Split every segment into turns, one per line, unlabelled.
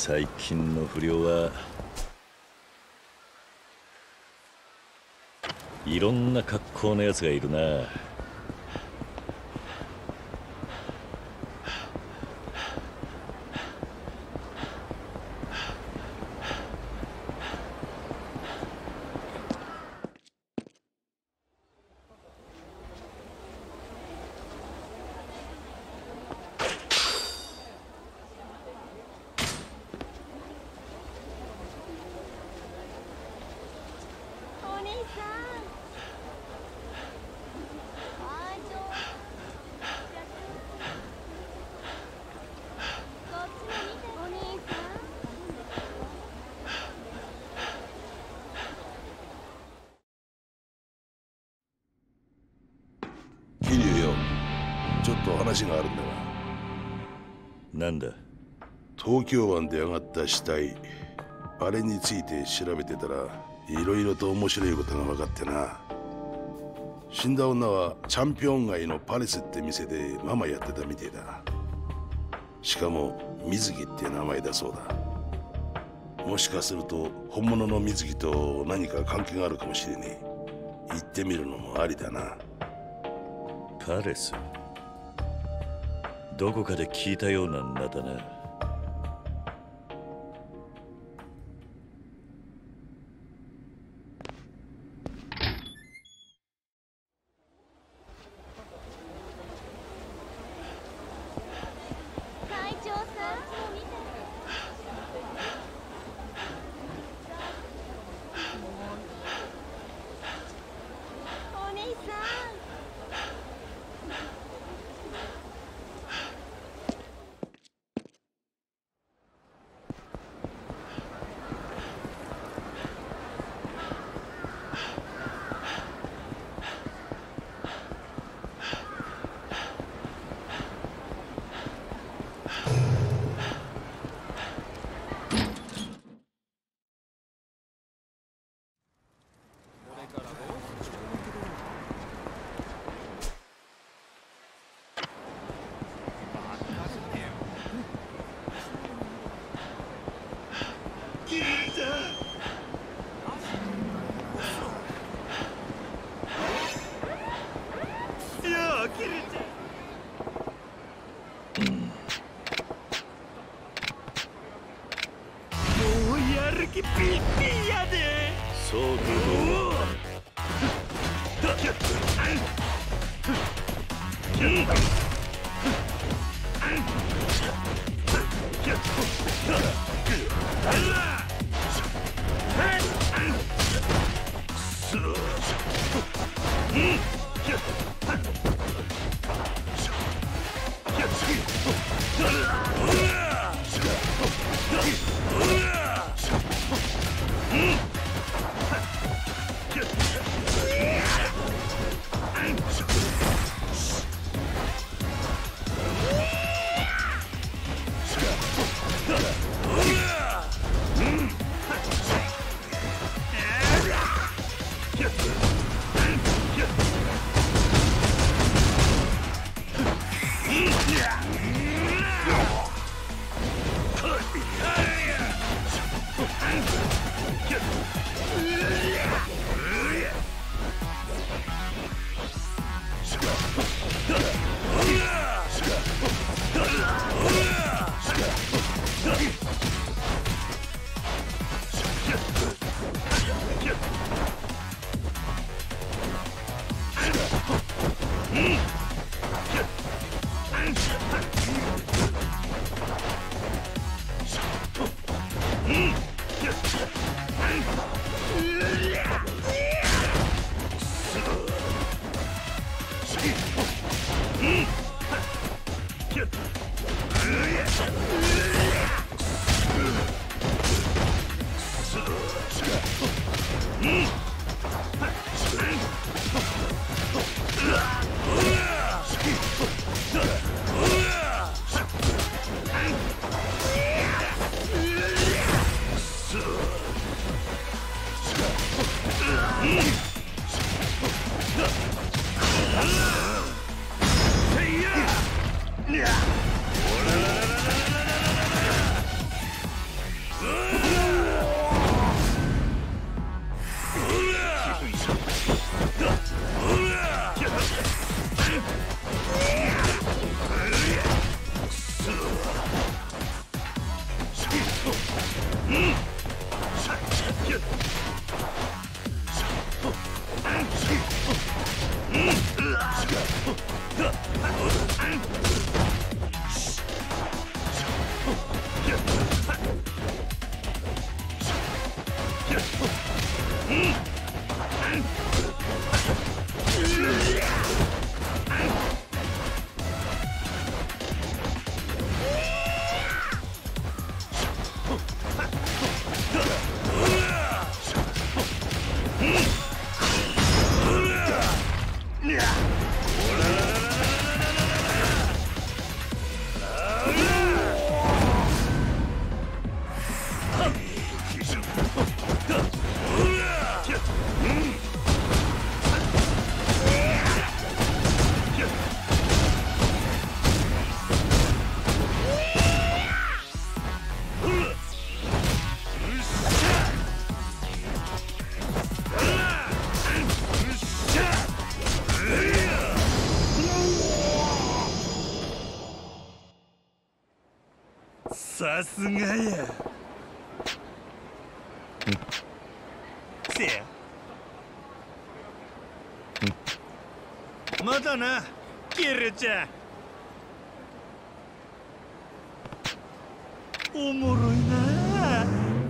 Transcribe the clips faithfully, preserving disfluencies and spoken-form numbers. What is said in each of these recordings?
最近の不良はいろんな格好のやつがいるな。
桐生よ、ちょっと話があるんだが。
なんだ。
東京湾で上がった死体、あれについて調べてたらいろいろと面白いことが分かってな。死んだ女はチャンピオン街のパレスって店でママやってたみてえだ。しかも水木って名前だそうだ。もしかすると本物の水木と何か関係があるかもしれねえ。行ってみるのもありだな。
パレス、どこかで聞いたような名だな。
会長さん、お姉さん。
ピッピーやで。
そうくる
いやさすがや。せや。まだな、キルちゃん。おもろいな。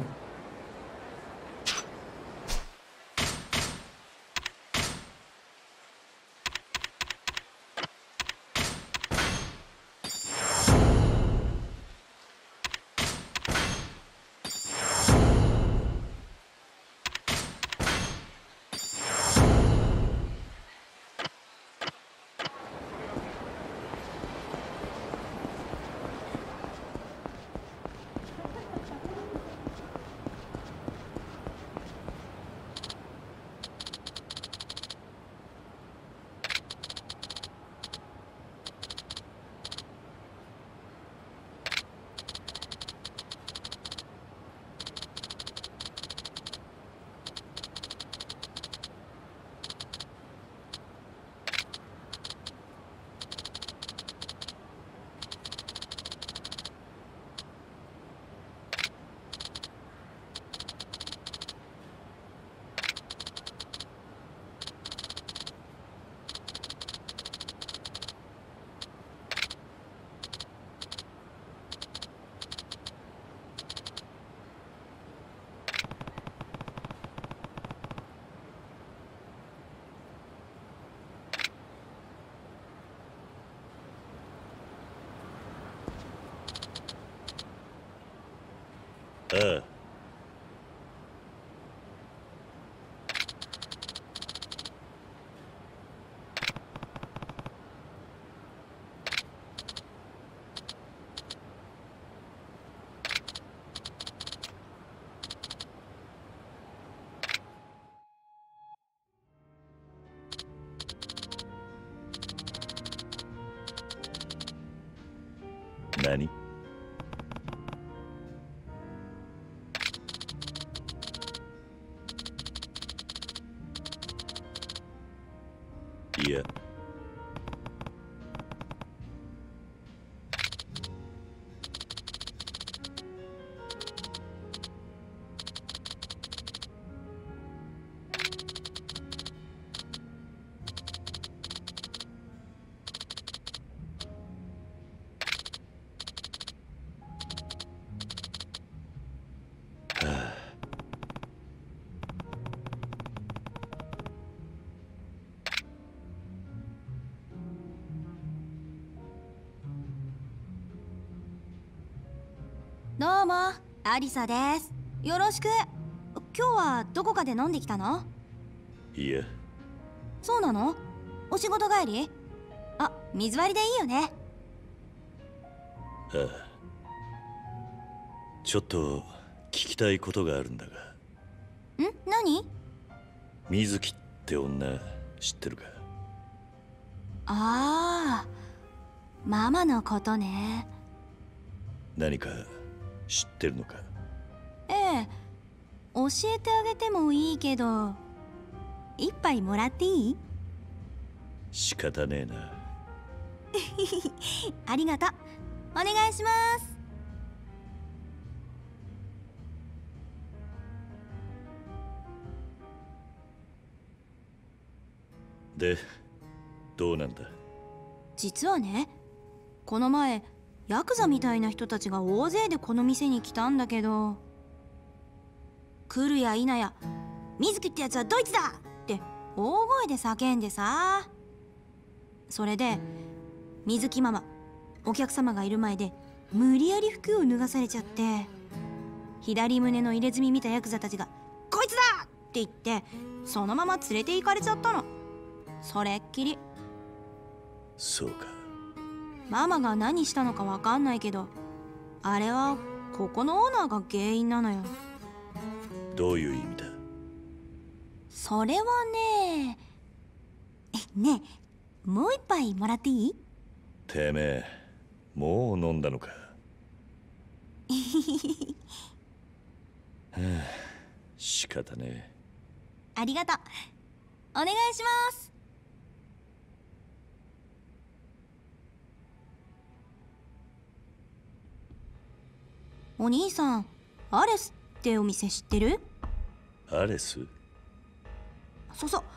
ああ。何？いや。
どうも、アリサです。よろしく。今日はどこかで飲んできたの？
いや。
そうなの？お仕事帰り？あ、水割りでいいよね。
ああ。ちょっと聞きたいことがあるんだが。
ん？何？
水木って女知ってるか？
ああ、ママのことね。
何か知ってるのか？
ええ、教えてあげてもいいけど、一杯もらっていい？
仕方ねえな。
ありがとう。お願いします。
で、 どうなんだ？
実はね、この前ヤクザみたいな人たちが大勢でこの店に来たんだけど、来るや否や水木ってやつはドイツだって大声で叫んでさ。それで水木ママ、お客様がいる前で無理やり服を脱がされちゃって、左胸の入れ墨見たヤクザたちが「こいつだ!」って言ってそのまま連れて行かれちゃったの。それっきり。
そうか。
ママが何したのかわかんないけど、あれはここのオーナーが原因なのよ。
どういう意味だ？
それはねえ、ねえ、もう一杯もらっていい？
てめえ、もう飲んだのか。はあ、仕方ねえ。
ありがとう。お願いします。お兄さん、アレスってお店知ってる？
アレス？
そうそう、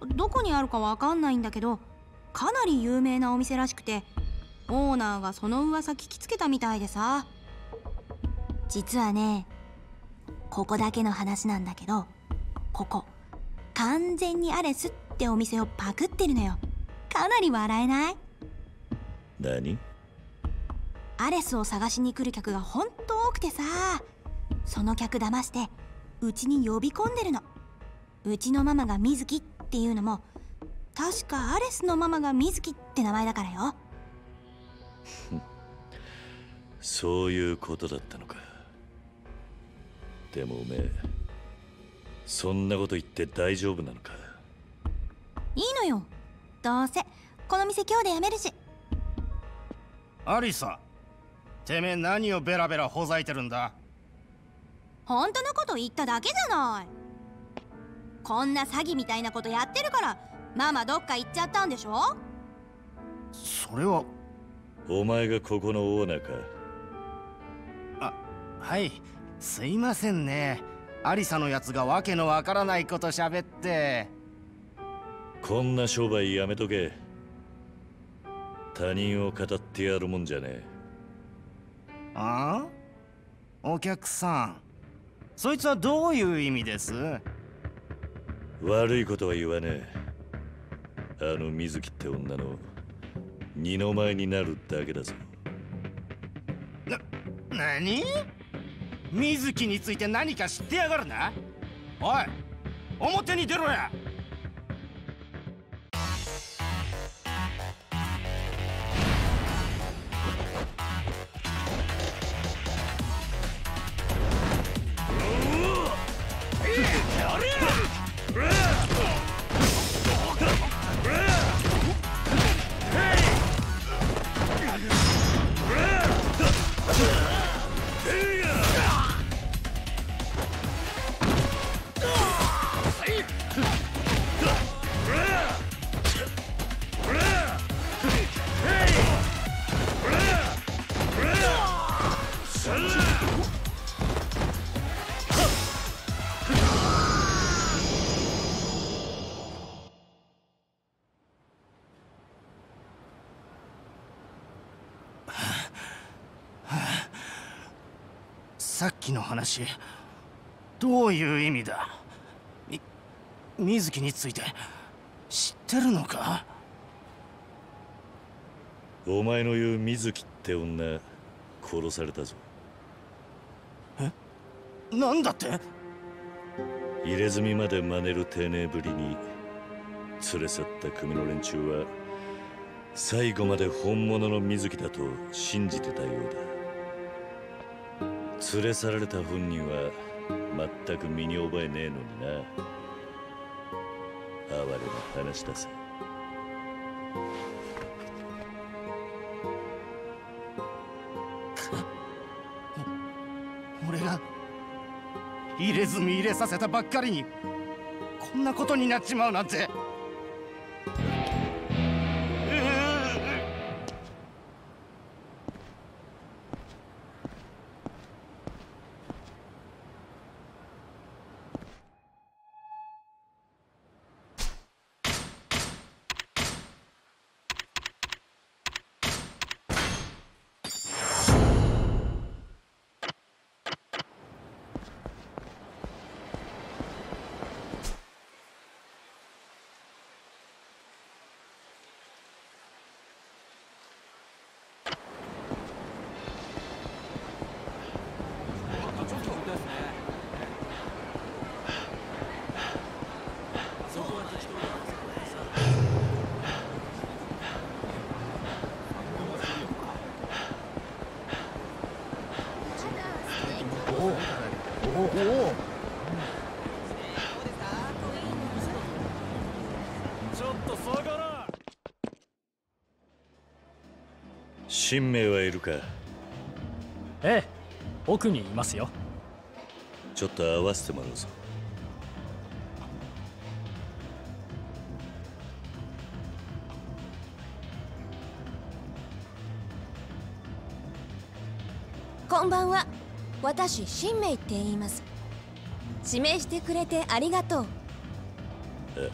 どこにあるかわかんないんだけど、かなり有名なお店らしくて、オーナーがその噂聞きつけたみたいでさ。実はね、ここだけの話なんだけど、ここ完全にアレスってお店をパクってるのよ。かなり笑えない？
何？
アレスを探しに来る客がほんと多くてさ、その客騙してうちに呼び込んでるの。うちのママが水木っていうのも確かアレスのママが水木って名前だからよ。
そういうことだったのか。でもおめえ、そんなこと言って大丈夫なのか？
いいのよ、どうせこの店今日で辞めるし。
アリサ、てめえ何をベラベラほざいてるんだ？
本当のこと言っただけじゃない。こんな詐欺みたいなことやってるからママどっか行っちゃったんでしょ。
それは。
お前がここのオーナーか？
あ、はい、すいませんね。アリサのやつがわけのわからないこと喋って。
こんな商売やめとけ。他人を語ってやるもんじゃねえ。
ああ？お客さん、そいつはどういう意味です？
悪いことは言わねえ。あの水木って女の二の舞になるだけだぞ。
な、何？水木について何か知ってやがるな。おい、表に出ろや。さっきの話、どういう意味だ？み、水木について知ってるのか？
お前の言う水木って女、殺されたぞ。
え？なんだって？
入れ墨まで真似る丁寧ぶりに連れ去った組の連中は最後まで本物の水木だと信じてたようだ。連れ去られた本人は全く身に覚えねえのにな。哀れな話だぜ。
俺が入れ墨入れさせたばっかりにこんなことになっちまうなんて。
新名はいるか？
ええ、奥にいますよ。
ちょっと会わせてもらうぞ。
こんばんは。私、新名って言います。指名してくれてありがとう。
ああ、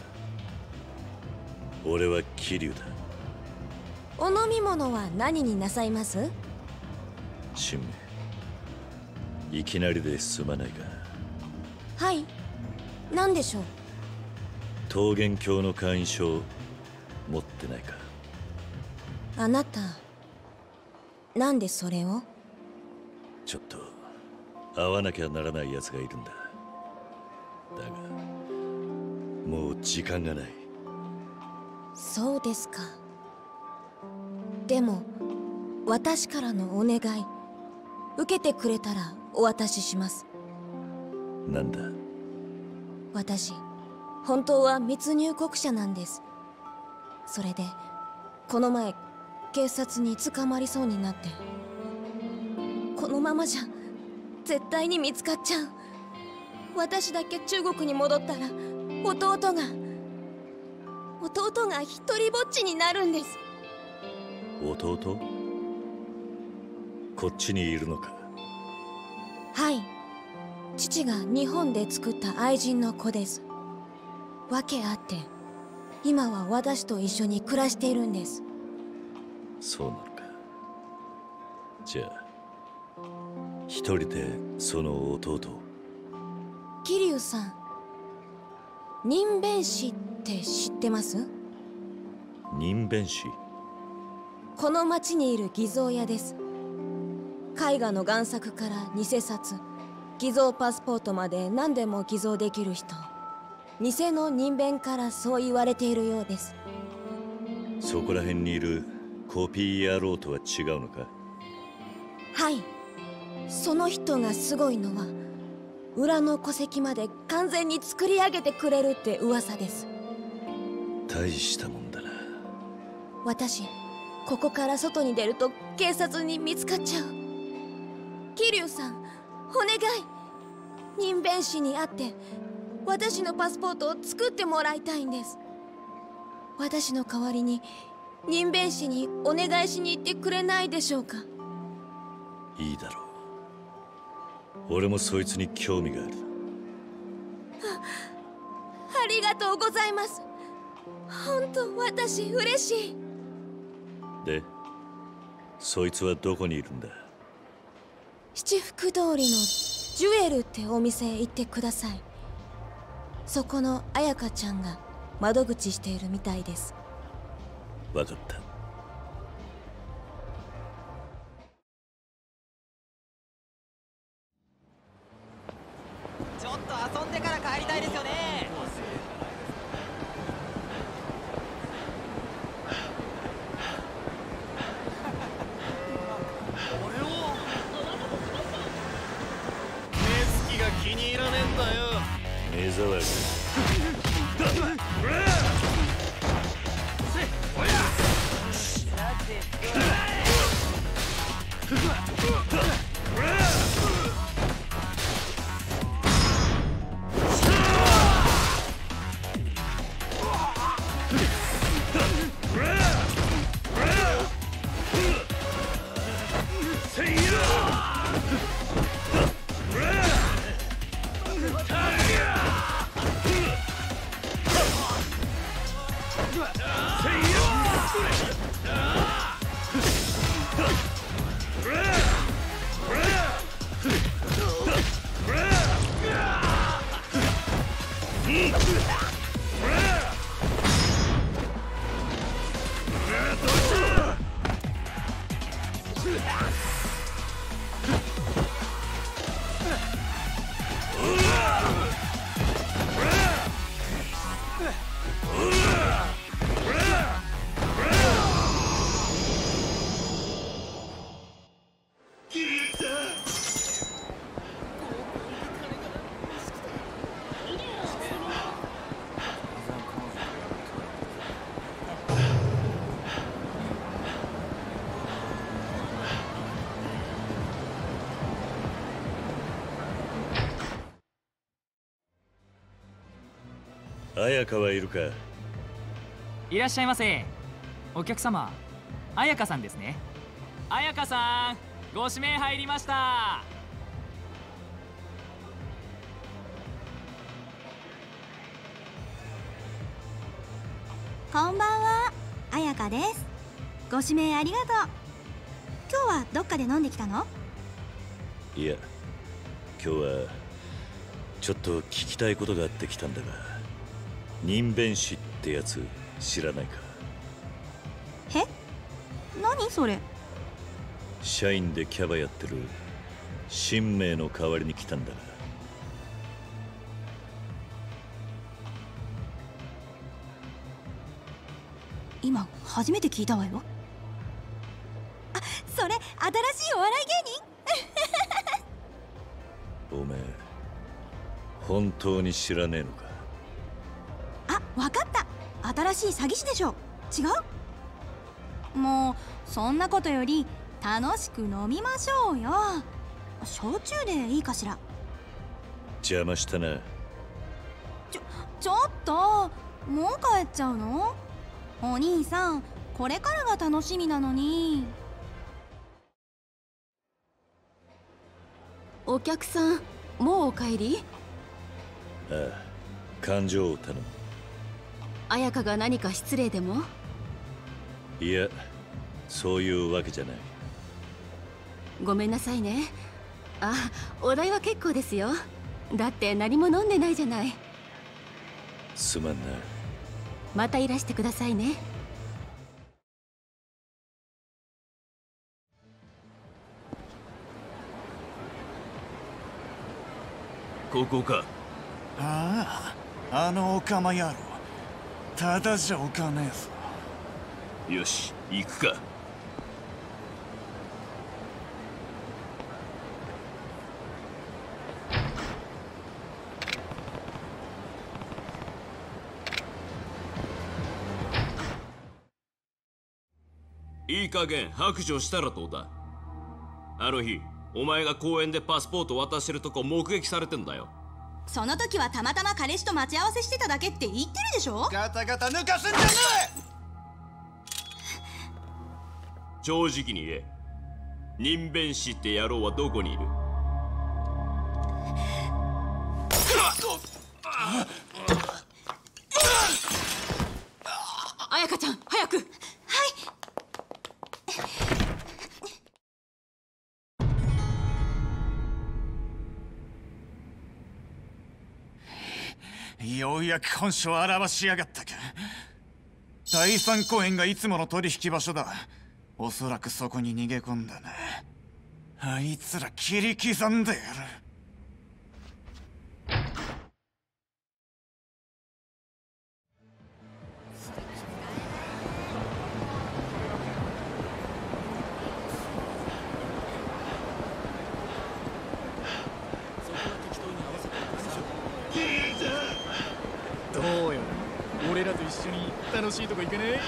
俺は桐生だ。
お飲み物は何になさいます？
新名、いきなりですまないが、
はい、何でしょう？
桃源郷の会員証持ってないか？
あなた、なんでそれを？
ちょっと会わなきゃならない奴がいるんだ。だがもう時間がない。
そうですか。でも私からのお願い受けてくれたらお渡しします。
なんだ？
私本当は密入国者なんです。それでこの前警察に捕まりそうになって、このままじゃ絶対に見つかっちゃう。私だけ中国に戻ったら弟が弟が一人ぼっちになるんです。
弟？こっちにいるのか？
はい、父が日本で作った愛人の子です。訳あって今は私と一緒に暮らしているんです。
そうなのか。じゃあ一人でその弟を？
桐生さん、人弁師って知ってます？
人弁師？
この町にいる偽造屋です。絵画の贋作から偽札、偽造パスポートまで何でも偽造できる人。偽の人弁からそう言われているようです。
そこら辺にいるコピー野郎とは違うのか？
はい、その人がすごいのは裏の戸籍まで完全に作り上げてくれるって噂です。
大したもんだな。
私ここから外に出ると警察に見つかっちゃう。桐生さん、お願い、人弁師に会って私のパスポートを作ってもらいたいんです。私の代わりに人弁師にお願いしに行ってくれないでしょうか？
いいだろう。俺もそいつに興味がある。
ありがとうございます。本当私嬉しい。
で、そいつはどこにいるんだ？
七福通りのジュエルってお店へ行ってください。そこの彩香ちゃんが窓口しているみたいです。
わかった。
ちょっと遊んでから帰りたいですよね。
目つきが気に入らねえんだよ。
目障り。 綾香はいるか？
いらっしゃいませ。お客様、綾香さんですね。綾香さん、ご指名入りました。
こんばんは、綾香です。ご指名ありがとう。今日はどっかで飲んできたの？
いや、今日はちょっと聞きたいことがあってきたんだが、人弁師ってやつ知らないか？
え？何それ？
社員でキャバやってる新名の代わりに来たんだが。
今初めて聞いたわよ。あ、それ新しいお笑い芸人？
おめえ本当に知らねえのか？
あ、わかった。新しい詐欺師でしょ。違う？もうそんなことより楽しく飲みましょうよ。焼酎でいいかしら？
邪魔したな。
ちょちょっと、もう帰っちゃうの？お兄さん、これからが楽しみなのに。
お客さん、もうお帰り？
ああ、勘定を頼む。
綾香が何か失礼でも？
いや、そういうわけじゃない。
ごめんなさいね。あ、お代は結構ですよ。だって何も飲んでないじゃない。
すまんな。
またいらしてくださいね。
ここか。
ああ、あのオカマ野郎。ただじゃおかねえぞ。
よし、行くか。
いい加減白状したらどうだ。あの日お前が公園でパスポート渡してるとこ目撃されてんだよ。
その時はたまたま彼氏と待ち合わせしてただけって言ってるでしょ。
ガタガタ抜かすんじゃね
正直に言え、人弁師って野郎はどこにいる？
綾香ちゃん、早く。はい。
ようやく本性を表しやがったか。第三公園がいつもの取引場所だ。おそらくそこに逃げ込んだな。あいつら切り刻んでやる。
どうよ、俺らと一緒に楽しいとこ行けねえ？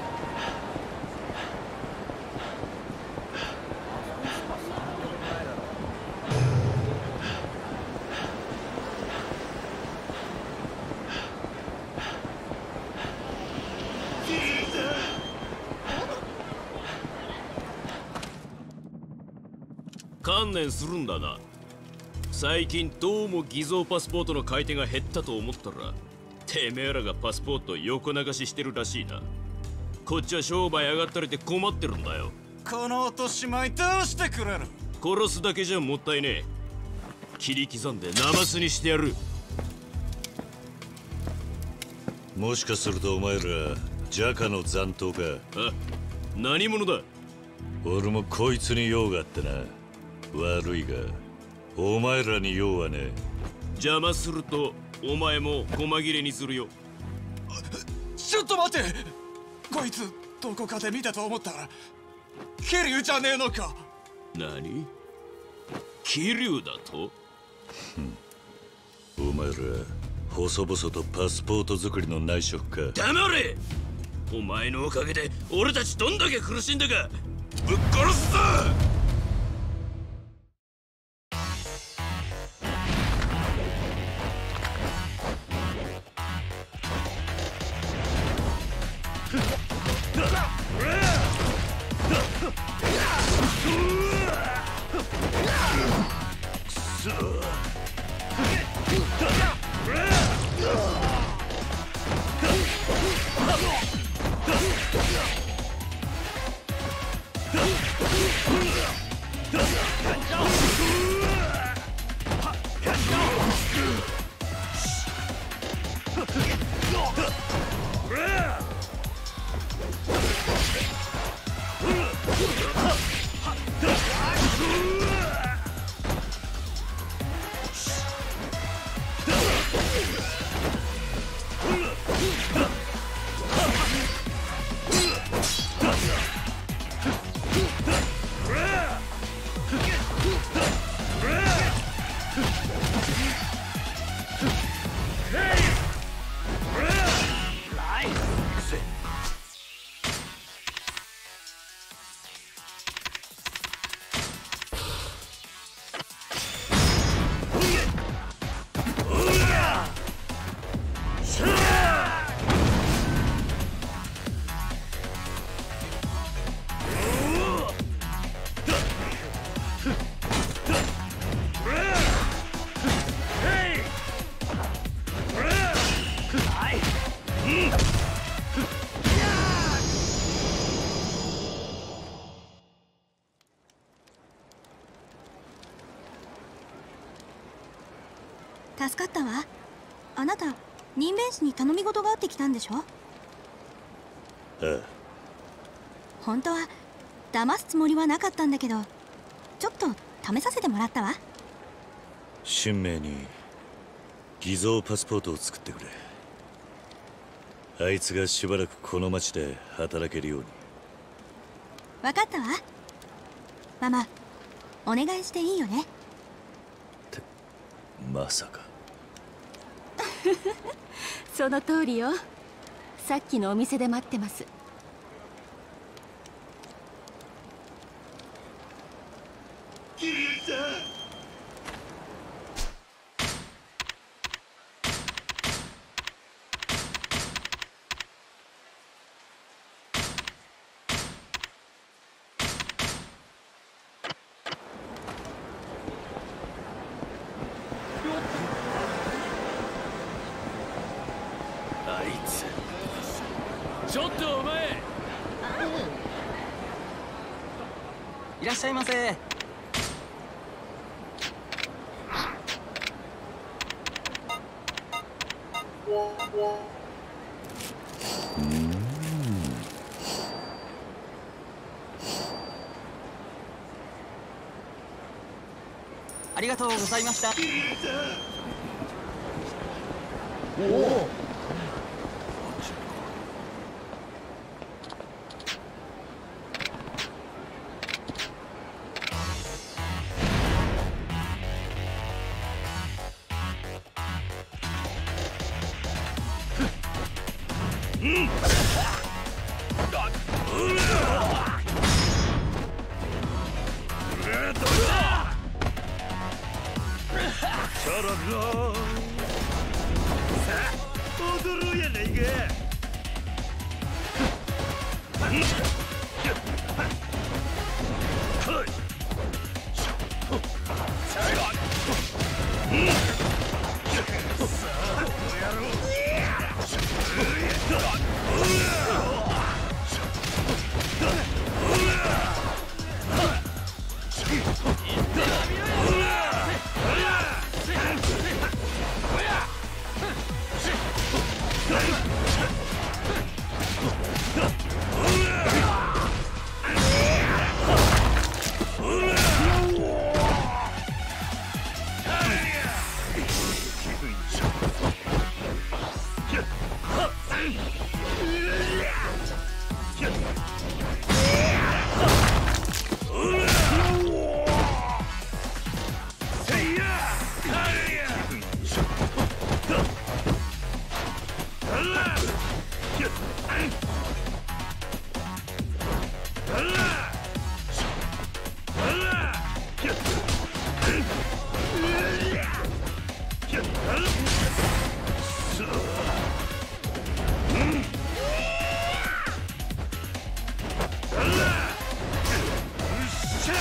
観念するんだな。最近どうも偽造パスポートの買い手が減ったと思ったら、てめえらがパスポートを横流ししてるらしいな。こっちは商売上がったりで困ってるんだよ。
この落とし前どうしてくれる？
殺すだけじゃもったいねえ。切り刻んでナマスにしてやる。
もしかするとお前らジャカの残党か？
あ、何者だ？
俺もこいつに用があってな。悪いがお前らに用はねえ。
邪魔するとお前も細切れにするよ。
ちょっと待て。こいつどこかで見たと思ったら桐生じゃねえのか？
何？桐生だと？
お前ら細々とパスポート作りの内職か？
黙れ！お前のおかげで俺たちどんだけ苦しんだかぶっ殺すぞ！
助かったわ。あなた人弁士に頼み事があってきたんでしょ？あ
あ。
本当は騙すつもりはなかったんだけど、ちょっと試させてもらったわ。
春明に偽造パスポートを作ってくれ。あいつがしばらくこの町で働けるように。
分かったわ。ママ、お願いしていいよね？
ってまさか。
その通りよ。さっきのお店で待ってます。
ちょっとお前、
いらっしゃいませ。ありがとうございました。おお。
しゃ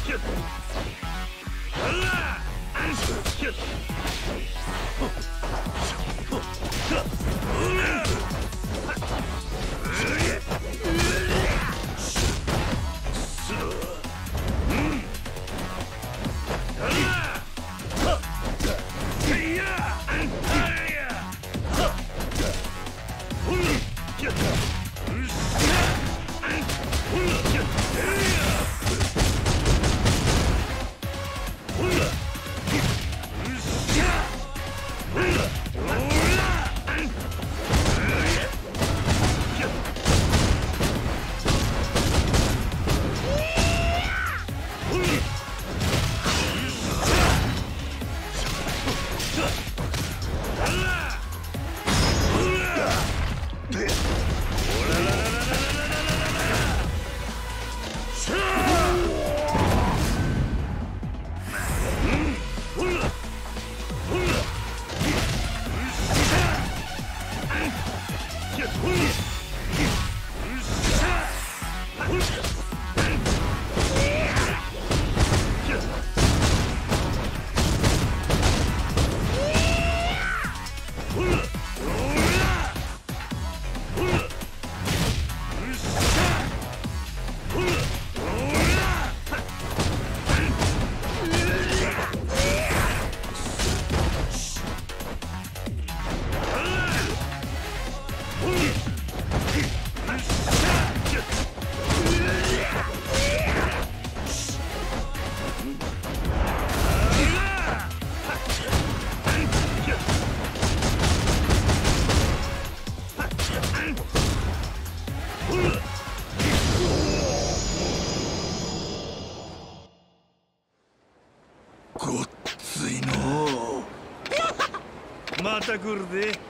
また来るで。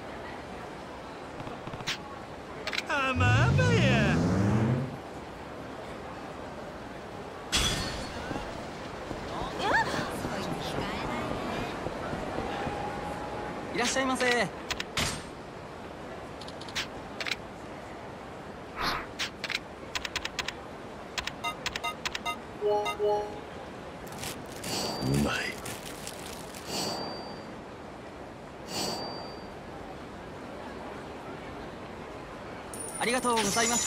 あまあまや。
いらっしゃいませ。
うまい。
ありがとうございました。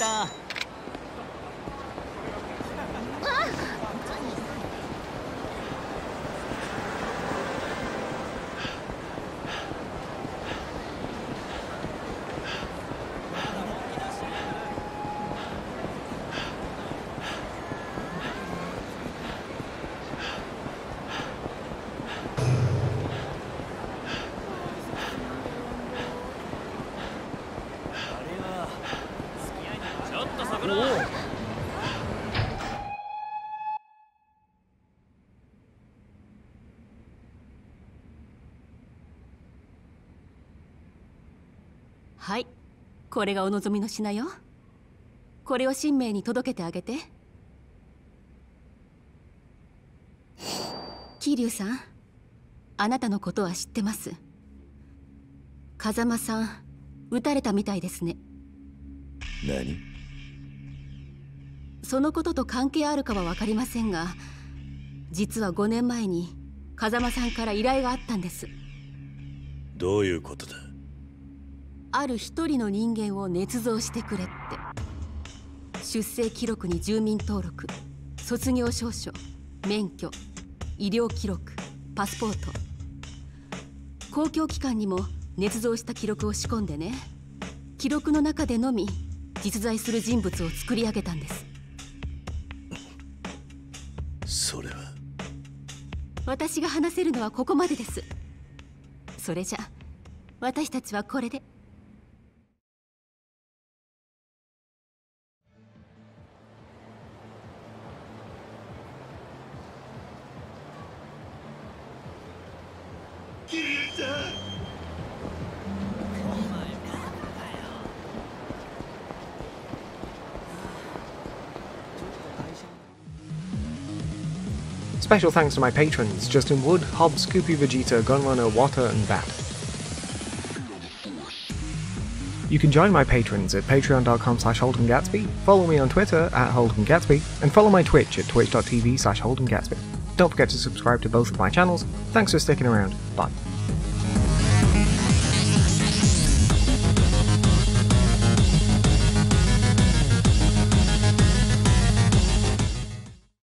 はい、これがお望みの品よ。これを神明に届けてあげて。桐生さん、あなたのことは知ってます。風間さん、撃たれたみたいですね。
何？
そのことと関係あるかは分かりませんが、実はごねんまえに風間さんから依頼があったんです。
どういうことだ？
ある一人の人間を捏造してくれって。出生記録に住民登録、卒業証書、免許、医療記録、パスポート、公共機関にも捏造した記録を仕込んでね、記録の中でのみ実在する人物を作り上げたんです。
それは
私が話せるのはここまでです。それじゃ私たちはこれで。
Special thanks to my patrons, Justin Wood, Hob, Scoopy Vegeta, Gunrunner, Water and Bat. You can join my patrons at patreon.com slash HoldenGatsby, follow me on Twitter at HoldenGatsby, and follow my Twitch at twitch.tv slash HoldenGatsby. Don't forget to subscribe to both of my channels. Thanks for sticking around. Bye.